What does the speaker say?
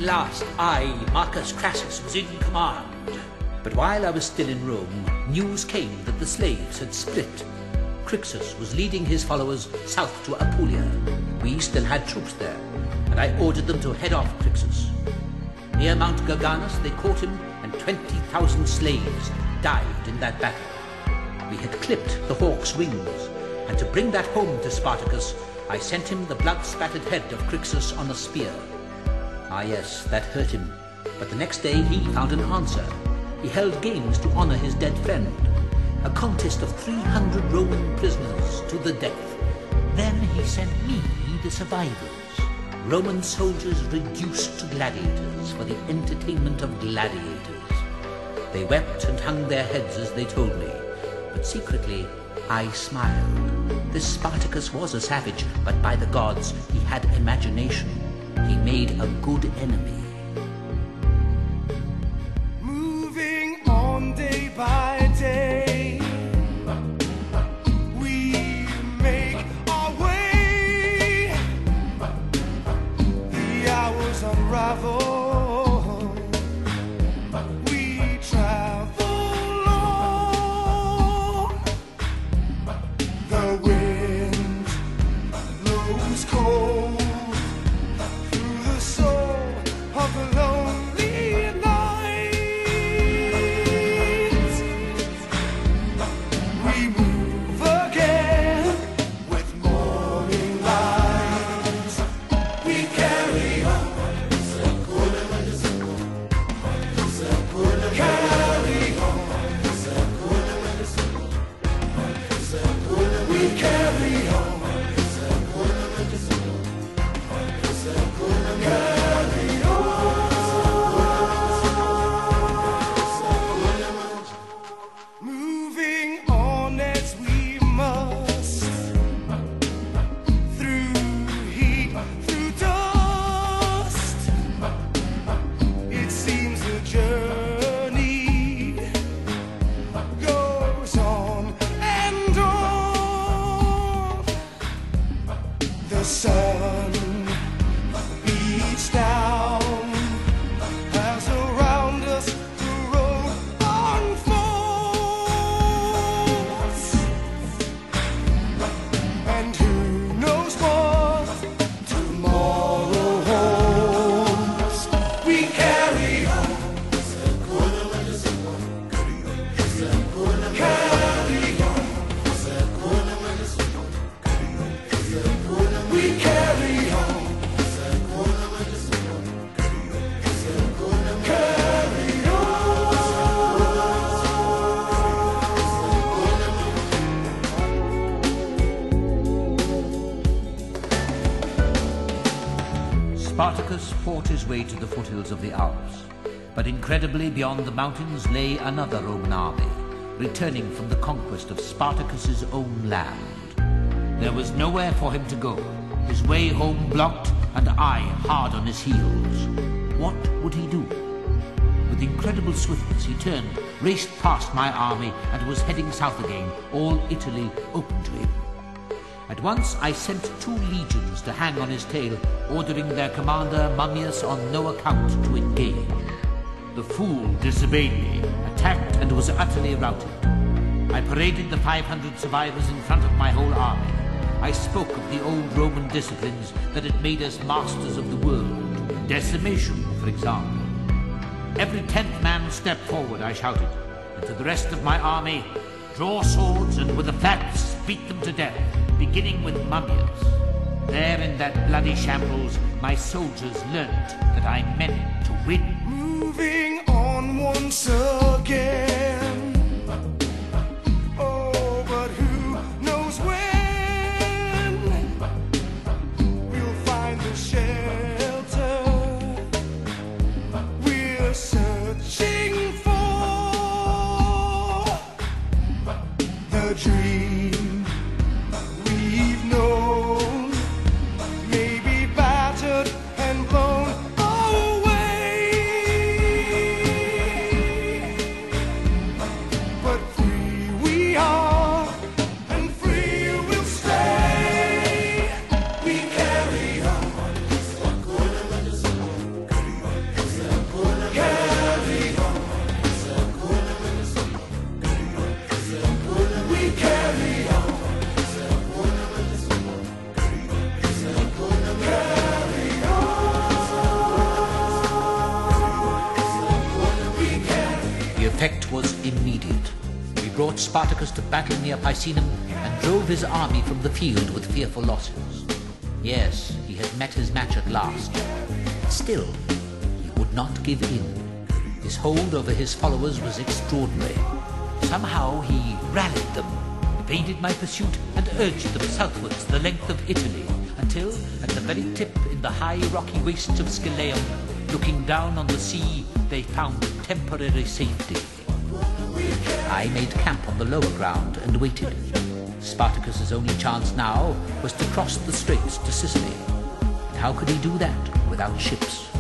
last, I, Marcus Crassus, was in command. But while I was still in Rome, news came that the slaves had split. Crixus was leading his followers south to Apulia. We still had troops there, and I ordered them to head off Crixus. Near Mount Garganus they caught him, and 20,000 slaves died in that battle. We had clipped the hawk's wings, and to bring that home to Spartacus, I sent him the blood-spattered head of Crixus on a spear. Ah yes, that hurt him, but the next day he found an answer. He held games to honor his dead friend, a contest of 300 Roman prisoners to the death. Then he sent me the survivors, Roman soldiers reduced to gladiators for the entertainment of gladiators. They wept and hung their heads as they told me, but secretly I smiled. This Spartacus was a savage, but by the gods he had imagination. He made a good enemy. Moving on day by day, we make our way. The hours unravel, we travel on. The wind blows cold through the soul of the lonely night. We move again with morning light. We carry on, carry on. We carry on. Moving on as we must, through heat, through dust. It seems the journey goes on and on. The sun beats down as around us the road unfolds. And who knows what tomorrow holds. We carry on, carry on. We carry on. Spartacus fought his way to the foothills of the Alps, but incredibly beyond the mountains lay another Roman army, returning from the conquest of Spartacus's own land. There was nowhere for him to go, his way home blocked, and I hard on his heels. What would he do? With incredible swiftness he turned, raced past my army, and was heading south again, all Italy open to him. At once I sent 2 legions to hang on his tail, ordering their commander Mummius on no account to engage. The fool disobeyed me, attacked, and was utterly routed. I paraded the 500 survivors in front of my whole army. I spoke of the old Roman disciplines that had made us masters of the world. Decimation, for example. Every 10th man step forward, I shouted, and to the rest of my army, draw swords and with the flats beat them to death, beginning with Mummius. There in that bloody shambles, my soldiers learnt that I meant to win. Moving on once again. Oh, but who knows when we'll find the shelter we're searching for. The dream we've known may be battered and blown away. Spartacus to battle near Picenum and drove his army from the field with fearful losses. Yes, he had met his match at last. Still, he would not give in. His hold over his followers was extraordinary. Somehow he rallied them, evaded my pursuit, and urged them southwards the length of Italy, until, at the very tip in the high rocky wastes of Scalaeum, looking down on the sea, they found temporary safety. I made camp on the lower ground and waited. Spartacus's only chance now was to cross the straits to Sicily. And how could he do that without ships?